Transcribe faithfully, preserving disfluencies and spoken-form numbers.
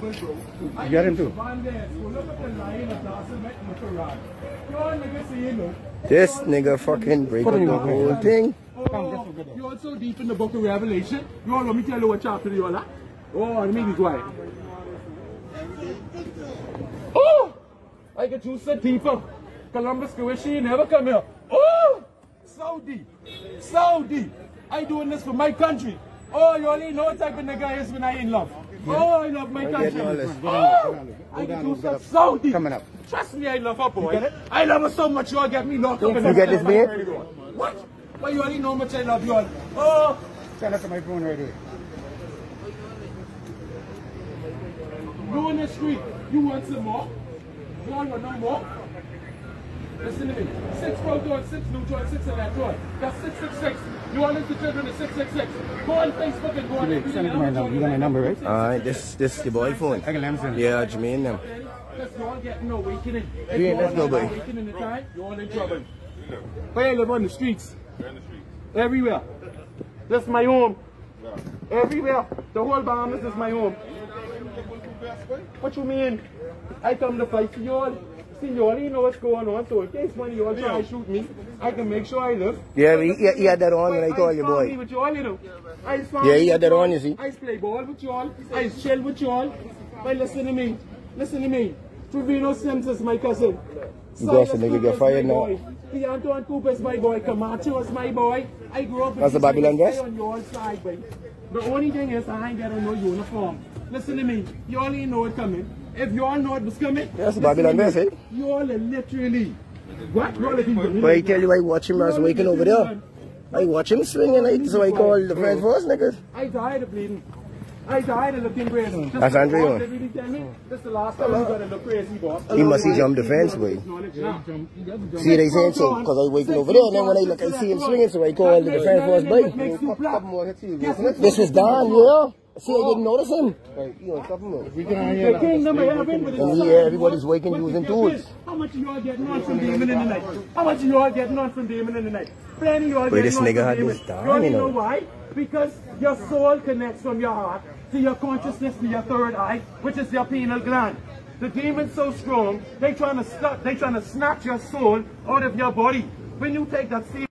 You got him too. This nigga fucking break up the whole thing. Oh, you're also deep in the book of Revelation. You all let me tell you what chapter you all at? Oh, let me be quiet. Oh! I get you said deeper. Columbus Kuwashi never come here. Oh! Saudi. Saudi. I doing this for my country. Oh, you only know what type of nigga I is when I in love. Oh, I love my country. Oh! I get you said Saudi. Coming up. Trust me, I love her, boy. I love her so much, you all get me locked up in You get this man? What? Well, you already know how much I love you all. Oh! Send us to my phone right here. You in the street, you want some more? You all want no more? Listen to me. Six pro joint, six new joint, six in that joint. That's six six six. You all the children is six six six. Go on Facebook and go on every Send it to my number. You got my number, right? Alright, this this the boy phone. I can let him send it. Yeah, Jermaine them. Because you all getting no awakening. If Yeah, you let's go, all boy. not awakening in the time, you're all in trouble. Where I live on the streets. Everywhere. That's my home. Everywhere. The whole Bahamas is my home. What you mean? I come to fight for you all. See, you already know what's going on, so in case one of you all try to shoot me, I can make sure I live. Yeah, he, he, he had that on when I called you, boy. With you all, you know. I Yeah, he had that on, you see. I play ball with you all. I chill with you all. But listen to me. Listen to me. Trevino Sims is my cousin. You got some nigga get fired now. The Antoine Cooper is my boy. Camacho is my boy. I grew up with That's the Babylon vest? on your side, boy. The only thing is I ain't got no uniform. Listen to me. You all ain't know it coming. If you all know it was coming, that's the Babylon vest, eh? You all are literally. What? You all are people. But I tell you, I watch him as waking over there. I watch him swinging, like, so I call the friends first, niggas. I died of bleeding. I died of looking crazy. That's Andre on. Did you tell me? This is the last time you gotta look crazy, boss. He must have jumped the fence, boy. See, they saying so, because I waking over there, and then when I look, I see him swinging, so I call the defense first, boy. This was Don, yeah. See, I didn't notice him. Right, you know, something else. We The kingdom of heaven with And here, everybody's waking using tools. How much of you all getting on from Demon in the night? How much of you all getting on from Demon in the night? Plenty of you all Wait, getting this on nigga from had Demon. this down, You already you know. know why? Because your soul connects from your heart to your consciousness to your third eye, which is your pineal gland. The demon's so strong, they trying to stop, they trying to snatch your soul out of your body. When you take that